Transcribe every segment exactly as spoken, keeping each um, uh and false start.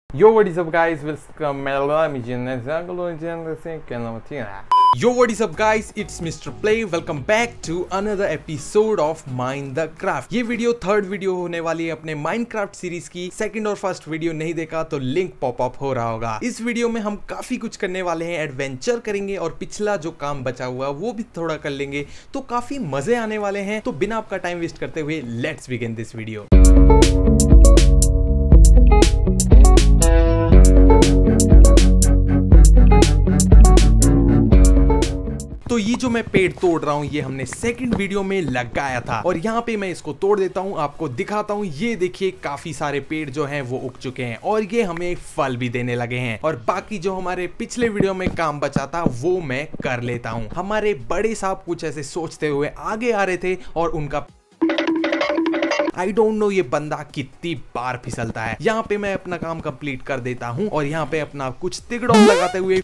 Yo, what is up guys, welcome Yo, what is up guys, it's mister Play, welcome back to another episode of Minecraft। ये video third video होने वाली है अपने Minecraft series की। Second और first video नहीं देखा तो लिंक पॉप अप हो रहा होगा। इस वीडियो में हम काफी कुछ करने वाले हैं, एडवेंचर करेंगे और पिछला जो काम बचा हुआ वो भी थोड़ा कर लेंगे, तो काफी मजे आने वाले हैं। तो बिना आपका टाइम वेस्ट करते हुए लेट्स बिगिन दिस वीडियो। तो ये जो मैं पेड़ तोड़ रहा हूँ ये हमने सेकंड वीडियो में लगाया था और यहाँ पे मैं इसको तोड़ देता हूँ, आपको दिखाता हूँ। ये देखिए काफी सारे पेड़ जो हैं वो उग चुके हैं और ये हमें फल भी देने लगे हैं। और बाकी जो हमारे पिछले वीडियो में काम बचा था वो मैं कर लेता हूँ। हमारे बड़े साहब कुछ ऐसे सोचते हुए आगे आ रहे थे और उनका आई डोंट नो ये बंदा कितनी बार फिसलता है। यहाँ पे मैं अपना काम कंप्लीट कर देता हूँ और यहाँ पे अपना कुछ तिगड़ों लगाते हुए,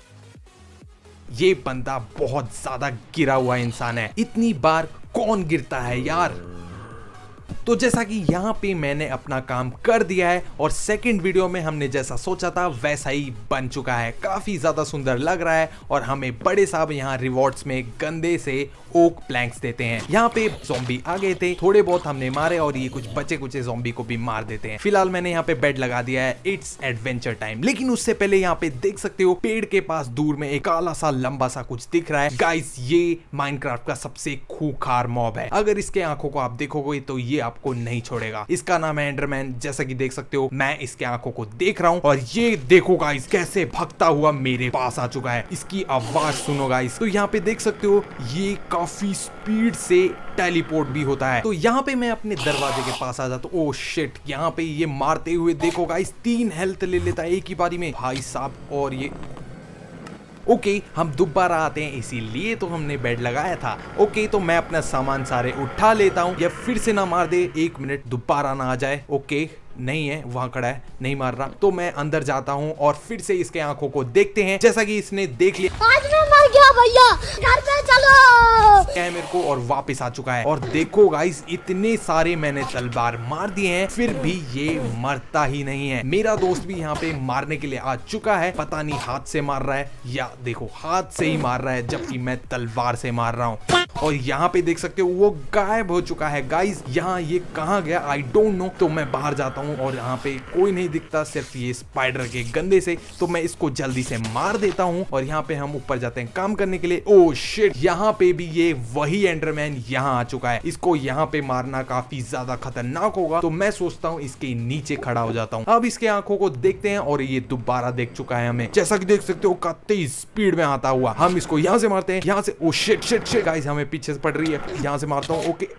ये बंदा बहुत ज्यादा गिरा हुआ इंसान है। इतनी बार कौन गिरता है यार। तो जैसा कि यहाँ पे मैंने अपना काम कर दिया है और सेकंड वीडियो में हमने जैसा सोचा था वैसा ही बन चुका है। काफी ज्यादा सुंदर लग रहा है और हमें बड़े साहब यहाँ रिवॉर्ड्स में गंदे से ओक प्लैंक्स देते हैं। यहाँ पे ज़ॉम्बी आ गए थे, थोड़े बहुत हमने मारे और ये कुछ बचे कुचे ज़ॉम्बी को भी मार देते हैं। फिलहाल मैंने यहाँ पे बेड लगा दिया है, इट्स एडवेंचर टाइम। लेकिन उससे पहले यहाँ पे देख सकते हो पेड़ के पास दूर में एक काला सा लंबा सा कुछ दिख रहा है। गाइस ये माइनक्राफ्ट का सबसे खूंखार मॉब है। अगर इसके आंखों को आप देखोगे तो ये आपको नहीं छोड़ेगा। इसका नाम है एंडरमैन। जैसा कि देख सकते हो मैं इसके आंखों को देख रहा हूँ और ये देखो गाइस कैसे भागता हुआ मेरे पास आ चुका है। इसकी आवाज सुनो गाइस। तो यहाँ पे देख सकते हो ये काफी स्पीड से टेलीपोर्ट भी होता है। तो यहाँ पे मैं अपने दरवाजे के पास आ जाता हूँ। ओह शिट, यहाँ पे ये मारते हुए देखो गाइस तीन हेल्थ ले लेता है एक ही बारी में भाई साहब। और ये ओके okay, हम दोबारा आते हैं, इसीलिए तो हमने बेड लगाया था। ओके okay, तो मैं अपना सामान सारे उठा लेता हूँ। या फिर से ना मार दे, एक मिनट दोबारा ना आ जाए। ओके okay, नहीं है, वहां खड़ा है, नहीं मार रहा। तो मैं अंदर जाता हूँ और फिर से इसके आंखों को देखते हैं। जैसा कि इसने देख लिया आज मैं मर गया भैया, घर पे चलो है मेरे को और वापस आ चुका है। और देखो गाइस इतने सारे मैंने तलवार मार दिए हैं फिर भी ये मरता ही नहीं है। मेरा दोस्त भी यहाँ पे मारने के लिए आ चुका है, पता नहीं हाथ से मार रहा है या देखो हाथ से ही मार रहा है जबकि मैं तलवार से मार रहा हूँ। और यहाँ पे देख सकते हो वो गायब हो चुका है। गाइस यहाँ ये कहाँ गया आई डोंट नो। तो मैं बाहर जाता हूँ और यहाँ पे कोई नहीं दिखता, सिर्फ ये स्पाइडर के गंदे से। तो मैं इसको जल्दी से मार देता हूँ और यहाँ पे हम ऊपर जाते हैं काम करने के लिए। ओह शिट, यहाँ पे भी ये वही एंडरमैन यहाँ आ चुका है। इसको यहाँ पे मारना काफी ज्यादा खतरनाक होगा, तो मैं सोचता हूँ इसके नीचे खड़ा हो जाता हूँ। अब इसके आंखों को देखते हैं और ये दोबारा देख चुका है हमें। जैसा कि देख सकते हो कितनी स्पीड में आता हुआ। हम इसको यहाँ से मारते हैं, यहाँ से। Oh shit shit shit guys, हमें पीछे से पड़ रही है, यहाँ से मारता हूँ। ओके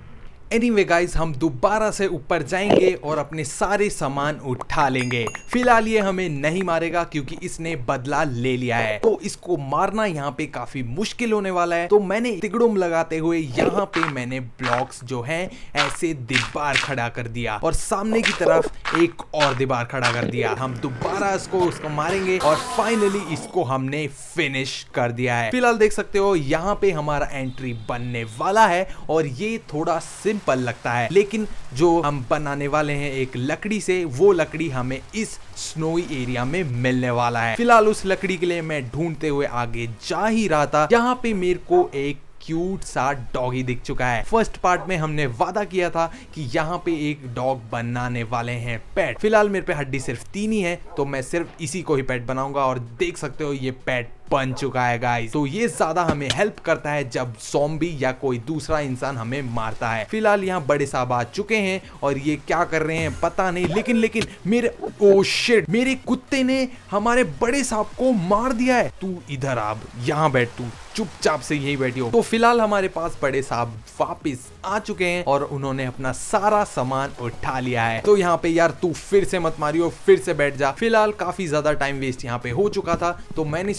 एनीवे गाइस, हम दोबारा से ऊपर जाएंगे और अपने सारे सामान उठा लेंगे। फिलहाल ये हमें नहीं मारेगा क्योंकि इसने बदला ले लिया है, तो इसको मारना यहाँ पे काफी मुश्किल होने वाला है। तो मैंने तिगड़ुम लगाते हुए यहाँ पे मैंने ब्लॉक्स जो हैं ऐसे दीवार खड़ा कर दिया और सामने की तरफ एक और दीवार खड़ा कर दिया। हम दोबारा इसको उसको मारेंगे और फाइनली इसको हमने फिनिश कर दिया है। फिलहाल देख सकते हो यहाँ पे हमारा एंट्री बनने वाला है और ये थोड़ा सिंपल पल लगता है, लेकिन जो हम बनाने वाले हैं एक लकड़ी से, वो लकड़ी हमें इस स्नोई एरिया में मिलने वाला है। फिलहाल उस लकड़ी के लिए मैं ढूंढते हुए आगे जा ही रहा था। यहाँ पे मेरे को एक क्यूट सा डॉगी दिख चुका है। फर्स्ट पार्ट में हमने वादा किया था कि यहाँ पे एक डॉग बनाने वाले हैं पेट। फिलहाल मेरे पे हड्डी सिर्फ तीन ही है, तो मैं सिर्फ इसी को ही पेट बनाऊंगा और देख सकते हो ये पेट बन चुका है गाइस। तो ये ज्यादा हमें हेल्प करता है जब ज़ॉम्बी या कोई दूसरा इंसान हमें मारता है। फिलहाल यहाँ बड़े साहब आ चुके हैं और ये क्या कर रहे हैं पता नहीं, लेकिन लेकिन मेरे ओ शिट, मेरे कुत्ते ने हमारे बड़े साहब को मार दिया है। तू इधर आ, यहाँ बैठ, तू चुपचाप से यही बैठी हो। तो फिलहाल हमारे पास बड़े साहब वापस आ चुके हैं और उन्होंने अपना सारा सामान उठा लिया है। तो यहाँ पे यार तू फिर से मत मारियो, फिर से बैठ जा। फिलहाल काफी ज्यादा टाइम वेस्ट यहाँ पे हो चुका था, तो मैंने सोचा कि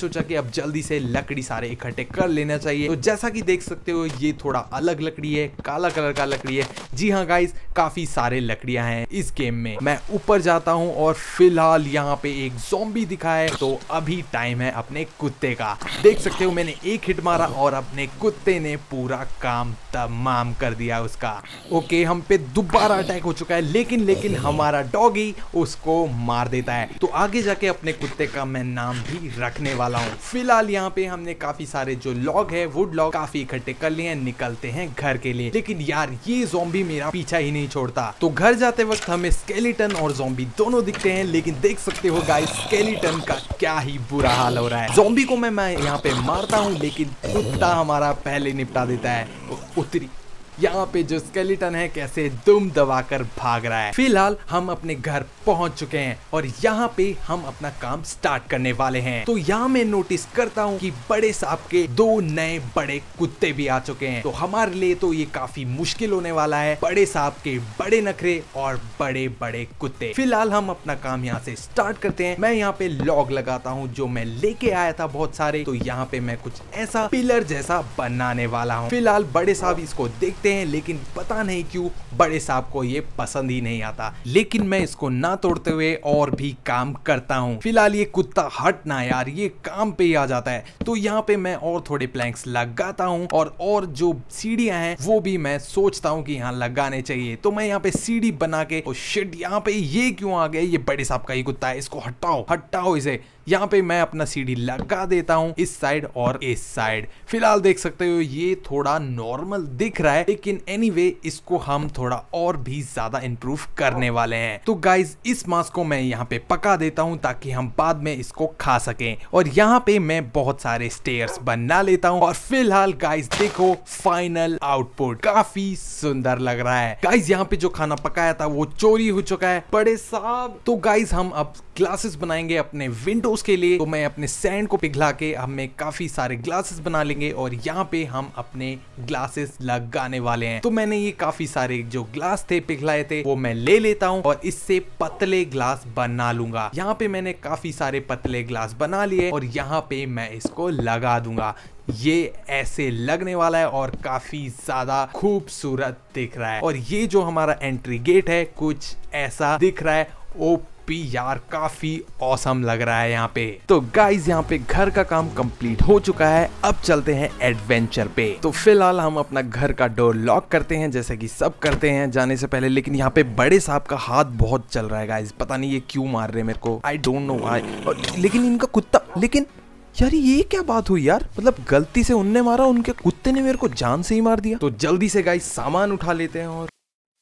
अब जल्दी से लकड़ी सारे इकट्ठे कर लेना चाहिए। तो जैसा कि देख सकते हो ये थोड़ा अलग लकड़ी है, काला कलर का लकड़ी है। जी हाँ गाइस, काफी सारे लकड़ियां हैं इस गेम में। मैं ऊपर जाता हूँ और फिलहाल यहाँ पे एक ज़ॉम्बी दिखा है, तो अभी टाइम है अपने कुत्ते का। देख सकते हो मैंने एक हिट मारा और अपने कुत्ते ने पूरा काम तमाम कर दिया उसका। ओके, हम पे दोबारा अटैक हो चुका है, लेकिन लेकिन हमारा डॉगी उसको मार देता है। तो आगे जाके अपने कुत्ते का मैं नाम भी रखने वाला हूँ। फिलहाल यहाँ पे हमने काफी सारे जो लॉग है, वुड लॉग काफी इकट्ठे कर लिए हैं, निकलते हैं घर के लिए। लेकिन यार ये ज़ॉम्बी मेरा पीछा ही नहीं छोड़ता। तो घर जाते वक्त हमें स्केलेटन और ज़ॉम्बी दोनों दिखते हैं, लेकिन देख सकते हो गाइस स्केलेटन का क्या ही बुरा हाल हो रहा है। ज़ॉम्बी को मैं मैं यहाँ पे मारता हूँ, लेकिन कुत्ता हमारा पहले निपटा देता है। उतरी यहाँ पे जो स्केलेटन है कैसे दुम दबाकर भाग रहा है। फिलहाल हम अपने घर पहुंच चुके हैं और यहाँ पे हम अपना काम स्टार्ट करने वाले हैं। तो यहाँ मैं नोटिस करता हूँ कि बड़े साहब के दो नए बड़े कुत्ते भी आ चुके हैं। तो हमारे लिए तो ये काफी मुश्किल होने वाला है, बड़े साहब के बड़े नखरे और बड़े बड़े कुत्ते। फिलहाल हम अपना काम यहाँ से स्टार्ट करते हैं। मैं यहाँ पे लॉग लगाता हूँ जो मैं लेके आया था बहुत सारे। तो यहाँ पे मैं कुछ ऐसा पिलर जैसा बनाने वाला हूँ। फिलहाल बड़े साहब इसको देख हैं, लेकिन पता नहीं क्यों बड़े साहब को ये पसंद ही नहीं आता। लेकिन मैं इसको ना तोड़ते हुए और भी काम करता हूँ। फिलहाल ये कुत्ता हट ना यार, ये काम पे ही आ जाता है। तो यहाँ पे मैं और थोड़े प्लैंक्स लगाता हूँ और और जो सीढ़ियां हैं वो भी मैं सोचता हूँ कि यहाँ लगाने चाहिए। तो मैं यहाँ पे सीढ़ी बना के, ओ शिट, यहाँ पे ये क्यों आ गया? ये बड़े साहब का ही कुत्ता है, इसको हटाओ हटाओ इसे। यहाँ पे मैं अपना सीढ़ी लगा देता हूँ इस साइड और इस साइड। फिलहाल देख सकते हो ये थोड़ा नॉर्मल दिख रहा है, लेकिन एनीवे इसको हम थोड़ा और भी ज्यादा इंप्रूव करने वाले हैं। तो गाइज इस मांस को मैं यहाँ पे पका देता हूँ ताकि हम बाद में इसको खा सकें। और यहाँ पे मैं बहुत सारे स्टेयर्स बना लेता हूँ। और फिलहाल गाइज देखो फाइनल आउटपुट काफी सुंदर लग रहा है। गाइज यहाँ पे जो खाना पकाया था वो चोरी हो चुका है बड़े साहब। तो गाइज हम अब ग्लासेस बनाएंगे अपने विंडोज के लिए। तो मैं अपने सैंड को पिघला के हमें काफी सारे ग्लासेस बना लेंगे और यहाँ पे हम अपने ग्लासेस लगाने वाले हैं। तो मैंने ये काफी सारे जो ग्लास थे पिघलाए थे वो मैं ले लेता हूँ और इससे पतले ग्लास बना लूंगा। यहाँ पे मैंने काफी सारे पतले ग्लास बना लिए और यहाँ पे मैं इसको लगा दूंगा। ये ऐसे लगने वाला है और काफी ज्यादा खूबसूरत दिख रहा है। और ये जो हमारा एंट्री गेट है कुछ ऐसा दिख रहा है। ओ पी यार, काफी औसम लग रहा है यहाँ पे। तो गाइज यहाँ पे घर का काम कंप्लीट हो चुका है। अब चलते हैं एडवेंचर पे। तो फिलहाल हम अपना घर का डोर लॉक करते हैं जैसे कि सब करते हैं जाने से पहले। लेकिन यहाँ पे बड़े साहब का हाथ बहुत चल रहा है गाइज, पता नहीं ये क्यों मार रहे हैं मेरे को, आई डोंट नो आई। लेकिन इनका कुत्ता, लेकिन यार ये क्या बात हुई यार, मतलब गलती से उनने मारा, उनके कुत्ते ने मेरे को जान से ही मार दिया। तो जल्दी से गाइज सामान उठा लेते हैं और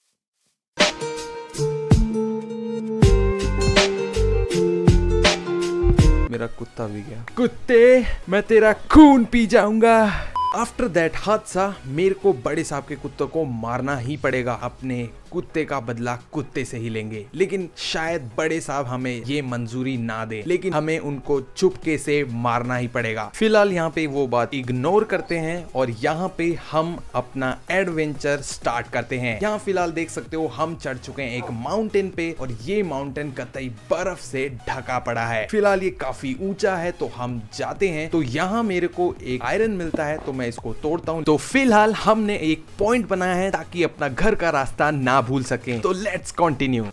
मेरा कुत्ता भी गया। कुत्ते, मैं तेरा खून पी जाऊंगा। आफ्टर दैट हादसा मेरे को बड़े साहब के कुत्ते को मारना ही पड़ेगा। अपने कुत्ते का बदला कुत्ते से ही लेंगे। लेकिन शायद बड़े साहब हमें ये मंजूरी ना दे, लेकिन हमें उनको चुपके से मारना ही पड़ेगा। फिलहाल यहाँ पे वो बात इग्नोर करते हैं और यहाँ पे हम अपना एडवेंचर स्टार्ट करते हैं। यहाँ फिलहाल देख सकते हो हम चढ़ चुके हैं एक माउंटेन पे और ये माउंटेन कतई बर्फ से ढका पड़ा है। फिलहाल ये काफी ऊंचा है तो हम जाते हैं। तो यहाँ मेरे को एक आयरन मिलता है तो मैं इसको तोड़ता हूँ। तो फिलहाल हमने एक पॉइंट बनाया है ताकि अपना घर का रास्ता ना भूल सकें। तो लेट्स कंटिन्यू।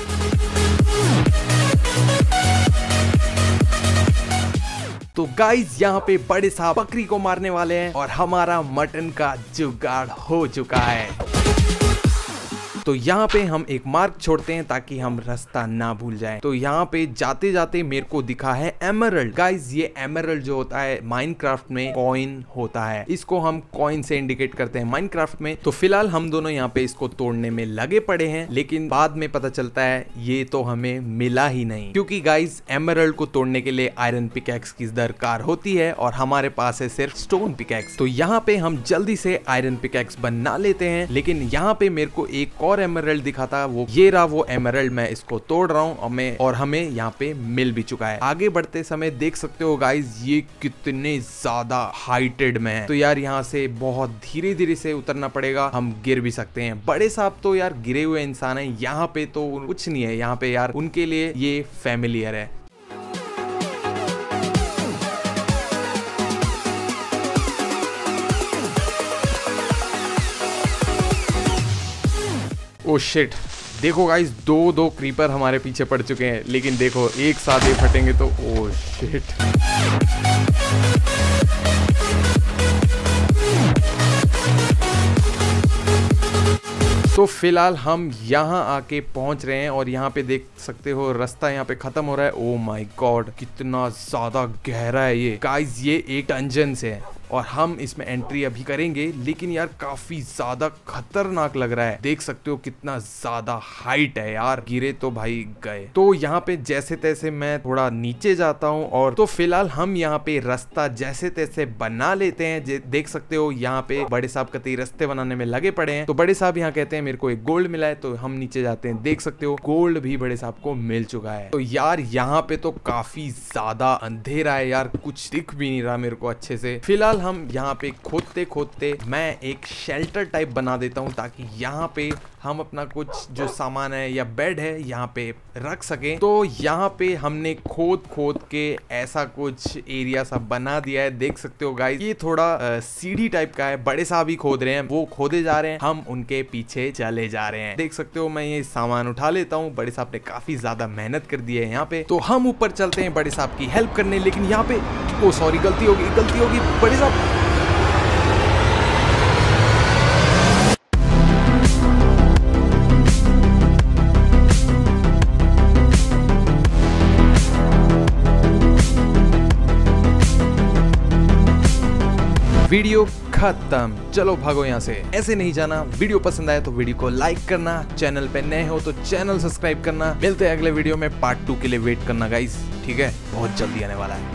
तो गाइज यहाँ पे बड़े साहब बकरी को मारने वाले हैं और हमारा मटन का जुगाड़ हो चुका है। तो यहाँ पे हम एक मार्क छोड़ते हैं ताकि हम रास्ता ना भूल जाएं। तो यहाँ पे जाते जाते मेरे को दिखा है एमरल्ड। गाइज ये एमरल्ड जो होता है माइनक्राफ्ट में कॉइन होता है, इसको हम कॉइन से इंडिकेट करते हैं माइनक्राफ्ट में। तो फिलहाल हम दोनों यहाँ पे इसको तोड़ने में लगे पड़े हैं, लेकिन बाद में पता चलता है ये तो हमें मिला ही नहीं, क्योंकि गाइज एमरल्ड को तोड़ने के लिए आयरन पिकैक्स की दरकार होती है और हमारे पास है सिर्फ स्टोन पिकैक्स। तो यहाँ पे हम जल्दी से आयरन पिकैक्स बना लेते हैं। लेकिन यहाँ पे मेरे को एक और एमरल्ड दिखा था, वो ये रहा वो एमरल्ड। मैं इसको तोड़ रहा हूँ और मैं और हमें यहाँ पे मिल भी चुका है। आगे बढ़ते समय देख सकते हो गाइज ये कितने ज्यादा हाइटेड में है। तो यार यहाँ से बहुत धीरे धीरे से उतरना पड़ेगा, हम गिर भी सकते हैं। बड़े साहब तो यार गिरे हुए इंसान है, यहाँ पे तो कुछ नहीं है। यहाँ पे यार उनके लिए ये फैमिलियर है। ओ शिट, देखो गाइस दो दो क्रीपर हमारे पीछे पड़ चुके हैं, लेकिन देखो एक साथ ये फटेंगे तो ओ शिट। तो फिलहाल हम यहाँ आके पहुंच रहे हैं और यहाँ पे देख सकते हो रास्ता यहाँ पे खत्म हो रहा है। ओ माय गॉड, कितना ज्यादा गहरा है ये गाइस। ये एक डंजन से है और हम इसमें एंट्री अभी करेंगे, लेकिन यार काफी ज्यादा खतरनाक लग रहा है। देख सकते हो कितना ज्यादा हाइट है यार, गिरे तो भाई गए। तो यहाँ पे जैसे तैसे मैं थोड़ा नीचे जाता हूँ और तो फिलहाल हम यहाँ पे रास्ता जैसे तैसे बना लेते हैं। देख सकते हो यहाँ पे बड़े साहब कतई रास्ते बनाने में लगे पड़े हैं। तो बड़े साहब यहाँ कहते हैं मेरे को एक गोल्ड मिला है, तो हम नीचे जाते हैं। देख सकते हो गोल्ड भी बड़े साहब को मिल चुका है। तो यार यहाँ पे तो काफी ज्यादा अंधेरा है यार, कुछ दिख भी नहीं रहा मेरे को अच्छे से। फिलहाल हम यहाँ पे खोदते खोदते मैं एक शेल्टर टाइप बना देता हूँ, ताकि यहाँ पे हम अपना कुछ जो सामान है या बेड है यहाँ पे रख सके। तो यहाँ पे हमने खोद खोद के ऐसा कुछ एरिया सा बना दिया है। देख सकते हो गाइस, ये थोड़ा सीढ़ी टाइप का है। बड़े साहब ही खोद रहे हैं, वो खोदे जा रहे हैं, हम उनके पीछे चले जा रहे हैं। देख सकते हो मैं ये सामान उठा लेता हूँ। बड़े साहब ने काफी ज्यादा मेहनत कर दी है यहाँ पे। तो हम ऊपर चलते हैं बड़े साहब की हेल्प करने, लेकिन यहाँ पे ओ सॉरी गलती होगी गलती होगी बड़े साहब। वीडियो खत्म, चलो भागो यहाँ से, ऐसे नहीं जाना। वीडियो पसंद आया तो वीडियो को लाइक करना, चैनल पे नए हो तो चैनल सब्सक्राइब करना। मिलते हैं अगले वीडियो में, पार्ट टू के लिए वेट करना गाइस, ठीक है, बहुत जल्दी आने वाला है।